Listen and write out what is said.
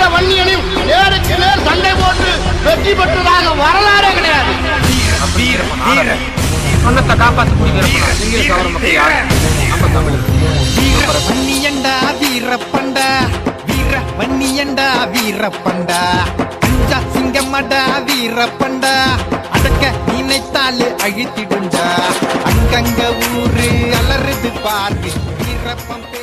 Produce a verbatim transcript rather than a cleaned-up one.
வன்னியனையும் நேருக்கு நேர் சண்டை போட்டு வெற்றி பெற்றதாக வரலாறே கிடையாது. சொன்னத்தை காப்பாற்ற வன்னியண்டா வீரப்பண்டா வீர வன்னியண்டா வீரப்பண்டா அஞ்சா சிங்கமடா வீரப்பண்டா அடக்க நினைத்தாலே அழித்திடுண்டா அங்கங்க ஊரு அலறுது பாரு வீரப்பம்.